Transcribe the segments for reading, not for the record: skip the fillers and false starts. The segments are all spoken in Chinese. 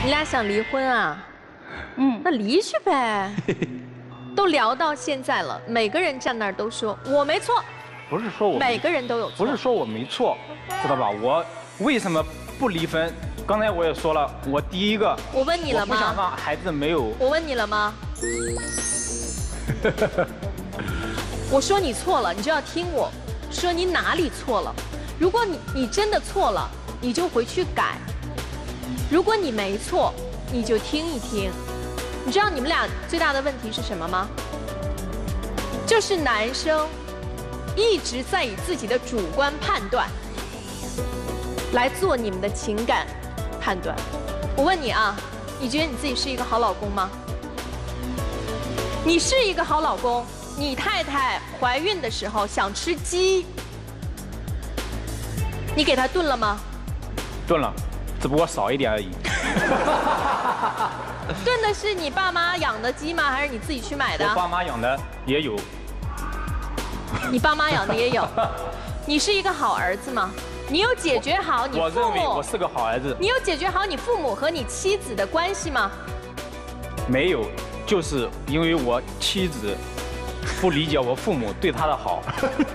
你俩想离婚啊？那离去呗。都聊到现在了，每个人站那儿都说我没错。 不是说我每个人都有错， 不是说我没错，知道吧？我为什么不离婚？刚才我也说了，我第一个， 我问你了吗？ 我不想让孩子没有。 我问你了吗？我说你错了，你就要听我说你哪里错了。如果你真的错了，你就回去改；如果你没错，你就听一听。你知道你们俩最大的问题是什么吗？就是男生一直在以自己的主观判断来做你们的情感判断。我问你啊，你觉得你自己是一个好老公吗？你是一个好老公，你太太怀孕的时候想吃鸡，你给她炖了吗？ 炖了，只不过少一点而已。 炖的是你爸妈养的鸡吗？还是你自己去买的？ 我爸妈养的也有。 你爸妈养的也有。你是一个好儿子吗？你有解决好你父母？ 我认为我是个好儿子。 你有解决好你父母和你妻子的关系吗？ 没有，就是因为我妻子不理解我父母对她的好，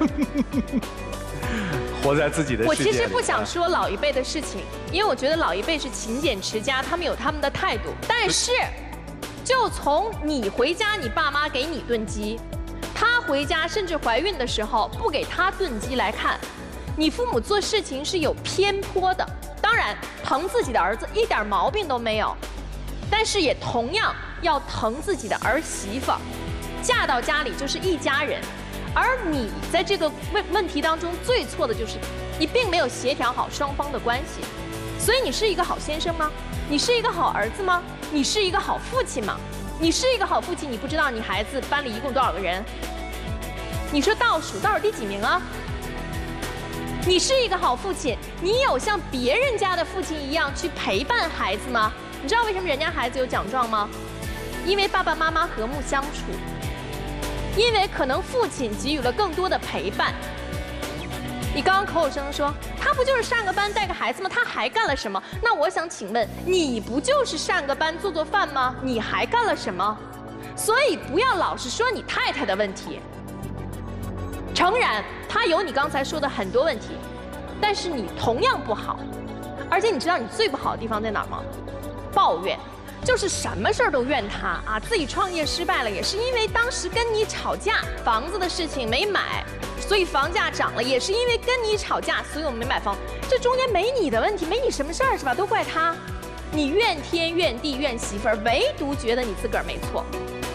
活在自己的世界里。 我其实不想说老一辈的事情，因为我觉得老一辈是勤俭持家，他们有他们的态度。但是，就从你回家，你爸妈给你炖鸡，她回家甚至怀孕的时候不给她炖鸡来看，你父母做事情是有偏颇的。当然，疼自己的儿子一点毛病都没有，但是也同样要疼自己的儿媳妇。嫁到家里就是一家人，而你在这个问题当中最错的就是你并没有协调好双方的关系。所以你是一个好先生吗？你是一个好儿子吗？你是一个好父亲吗？你是一个好父亲，你不知道你孩子班里一共多少个人？你说倒数第几名啊？你是一个好父亲，你有像别人家的父亲一样去陪伴孩子吗？你知道为什么人家孩子有奖状吗？因为爸爸妈妈和睦相处，因为可能父亲给予了更多的陪伴。你刚刚口口声声说他不就是上个班带个孩子吗？他还干了什么？那我想请问，你不就是上个班做饭吗？你还干了什么？所以不要老是说你太太的问题。诚然，她有你刚才说的很多问题，但是你同样不好。而且你知道你最不好的地方在哪儿吗？抱怨。就是什么事儿都怨他啊！自己创业失败了，也是因为当时跟你吵架，房子的事情没买，所以房价涨了，也是因为跟你吵架，所以我们没买房。这中间没你的问题，没你什么事儿是吧？都怪他，你怨天怨地怨媳妇儿，唯独觉得你自个儿没错。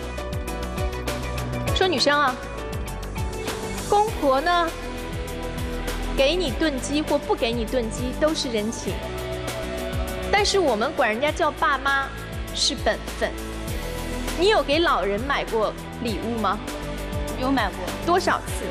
说女生啊，公婆呢，给你炖鸡或不给你炖鸡都是人情，但是我们管人家叫爸妈是本分。你有给老人买过礼物吗？ 有买过。 多少次？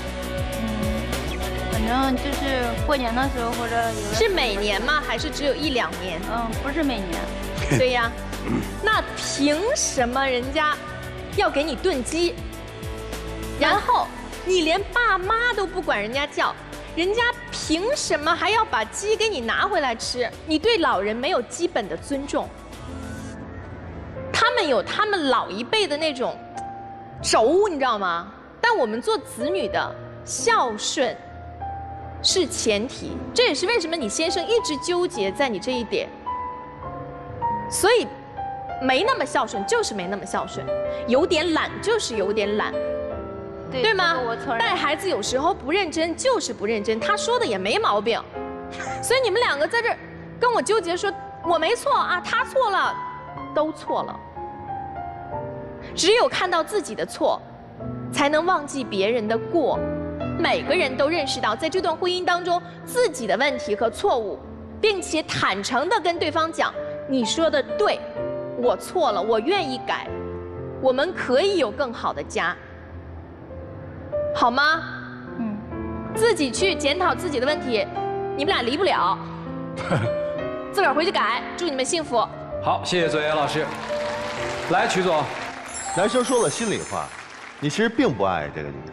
反正就是过年的时候或者有的。 是每年吗？还是只有1、2年？ 不是每年。 对呀，那凭什么人家要给你炖鸡？然后你连爸妈都不管人家叫，人家凭什么还要把鸡给你拿回来吃？你对老人没有基本的尊重。他们有他们老一辈的那种轴，你知道吗？但我们做子女的孝顺是前提，这也是为什么你先生一直纠结在你这一点。所以没那么孝顺就是没那么孝顺，有点懒就是有点懒，对吗？ 我承认。 带孩子有时候不认真就是不认真，他说的也没毛病。所以你们两个在这儿跟我纠结说我没错啊，他错了，都错了。只有看到自己的错，才能忘记别人的过。每个人都认识到在这段婚姻当中自己的问题和错误，并且坦诚地跟对方讲，你说的对，我错了，我愿意改，我们可以有更好的家，好吗？自己去检讨自己的问题，你们俩离不了，自个儿回去改，祝你们幸福。 好，谢谢左岩老师。来，曲总， 男生说了心里话，你其实并不爱这个女人。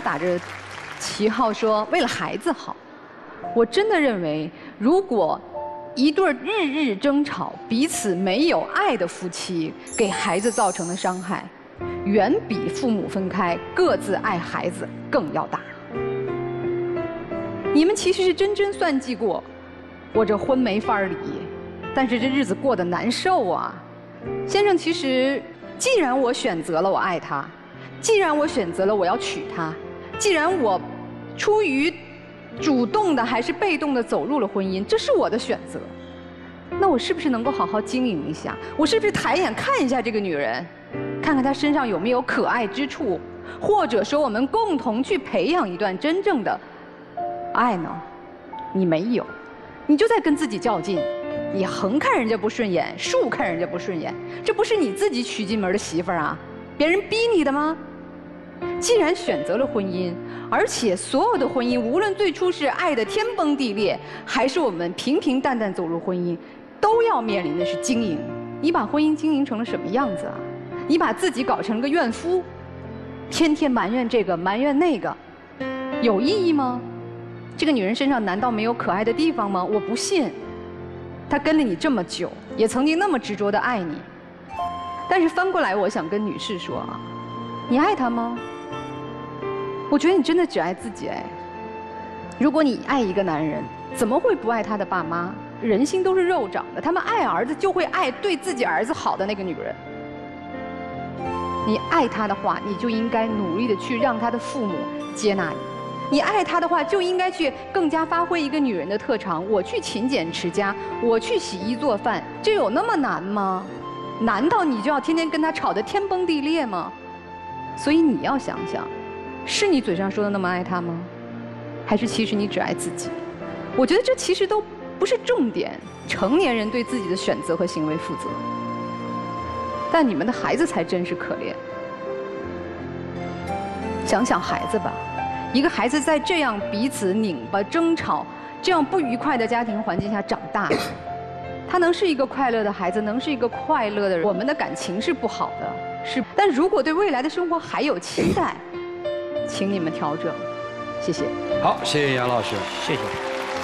打着旗号说为了孩子好。我真的认为，如果一对日日争吵、彼此没有爱的夫妻给孩子造成的伤害，远比父母分开各自爱孩子更要大。你们其实是真真算计过，我这婚没法离，但是这日子过得难受啊。先生，其实既然我选择了我爱他，既然我选择了我要娶她，既然我出于主动的还是被动的走入了婚姻，这是我的选择，那我是不是能够好好经营一下？我是不是抬眼看一下这个女人，看看她身上有没有可爱之处，或者说我们共同去培养一段真正的爱呢？你没有，你就在跟自己较劲，你横看人家不顺眼，竖看人家不顺眼，这不是你自己娶进门的媳妇儿啊？别人逼你的吗？既然选择了婚姻，而且所有的婚姻，无论最初是爱的天崩地裂，还是我们平平淡淡走入婚姻，都要面临的是经营。你把婚姻经营成了什么样子啊？你把自己搞成了个怨妇，天天埋怨这个埋怨那个，有意义吗？这个女人身上难道没有可爱的地方吗？我不信。她跟了你这么久，也曾经那么执着地爱你。但是翻过来，我想跟女士说啊，你爱她吗？我觉得你真的只爱自己哎。如果你爱一个男人，怎么会不爱他的爸妈？人心都是肉长的，他们爱儿子就会爱对自己儿子好的那个女人。你爱他的话，你就应该努力的去让他的父母接纳你。你爱他的话，就应该去更加发挥一个女人的特长。我去勤俭持家，我去洗衣做饭，这有那么难吗？难道你就要天天跟他吵得天崩地裂吗？所以你要想想，是你嘴上说的那么爱他吗？还是其实你只爱自己？我觉得这其实都不是重点。成年人对自己的选择和行为负责，但你们的孩子才真是可怜。想想孩子吧，一个孩子在这样彼此拧巴、争吵、这样不愉快的家庭环境下长大，他能是一个快乐的孩子，能是一个快乐的人。我们的感情是不好的，是。但如果对未来的生活还有期待，请你们调整。谢谢。 好，谢谢杨老师， 谢谢。